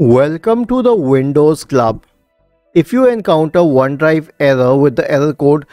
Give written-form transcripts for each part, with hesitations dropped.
Welcome to the Windows Club. If you encounter OneDrive error with the error code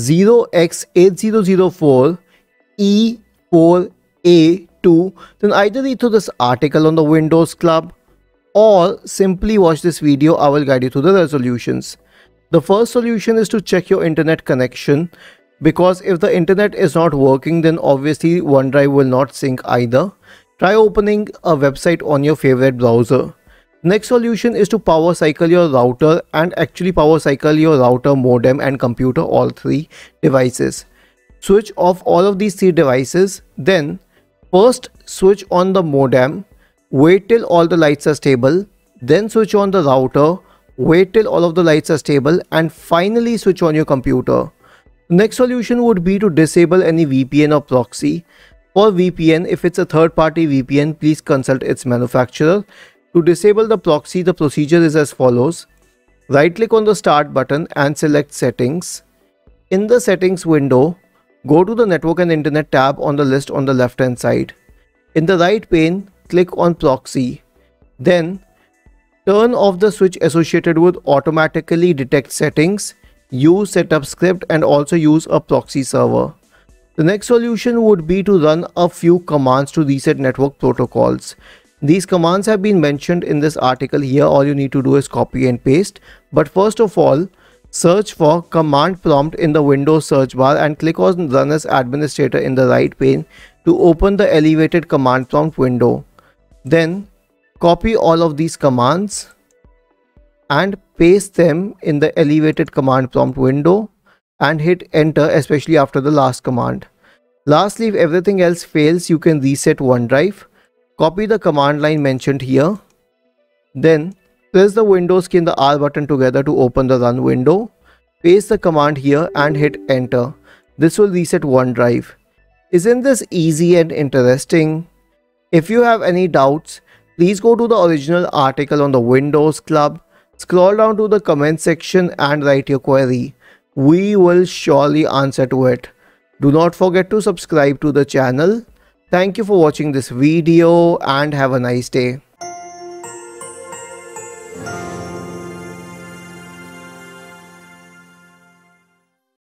0x8004e4a2, then either read through this article on the Windows Club or simply watch this video. I will guide you through the resolutions. The first solution is to check your internet connection, because if the internet is not working, then obviously OneDrive will not sync either. Try opening a website on your favorite browser. Next solution is to power cycle your router and actually power cycle your router, modem and computer, all three devices. Switch off all of these three devices, then first switch on the modem, wait till all the lights are stable, then switch on the router, wait till all of the lights are stable, and finally switch on your computer. The next solution would be to disable any VPN or proxy. For VPN, if it's a third-party VPN, please consult its manufacturer. To disable the proxy, the procedure is as follows. Right-click on the Start button and select Settings. In the Settings window, go to the Network and Internet tab on the list on the left-hand side. In the right pane, click on Proxy. Then, turn off the switch associated with Automatically Detect Settings, use Setup Script, and also use a proxy server. The next solution would be to run a few commands to reset network protocols. These commands have been mentioned in this article here. All you need to do is copy and paste. But first of all, search for command prompt in the Windows search bar and click on Run as Administrator in the right pane to open the elevated command prompt window. Then copy all of these commands and paste them in the elevated command prompt window and hit enter, especially after the last command. Lastly, if everything else fails, you can reset OneDrive. Copy the command line mentioned here. Then press the Windows key and the R button together to open the run window. Paste the command here and hit enter. This will reset OneDrive. Isn't this easy and interesting? If you have any doubts, please go to the original article on the Windows Club. Scroll down to the comment section and write your query. We will surely answer to it. Do not forget to subscribe to the channel. Thank you for watching this video and have a nice day.